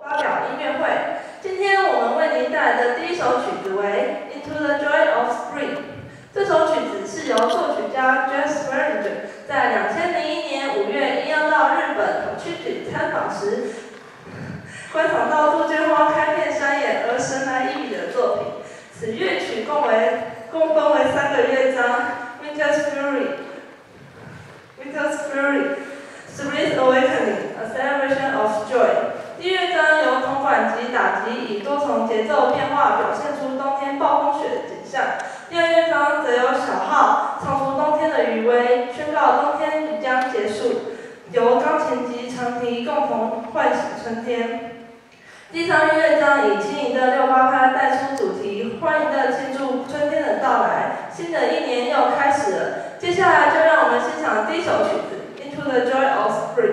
发表音乐会。今天我们为您带来的第一首曲子为《Into the Joy of Spring》。这首曲子是由作曲家 Jess Berlinger 在2001年5月应邀到日本土曲局参访时，观赏到杜鹃花开遍山野而神来一笔的作品。此乐曲共分为3个乐章 ：Winter's Fury、Spring Awakening、A Celebration of Joy。第一乐章由铜管及打击以多重节奏变化表现出冬天暴风雪的景象。第二乐章则由小号唱出冬天的余威，宣告冬天即将结束，由钢琴及长笛共同唤醒春天。第三乐章以轻盈的6/8拍带出主题，欢迎地庆祝春天的到来，新的一年又开始了。接下来就让我们欣赏第一首曲子《Into the Joy of Spring》。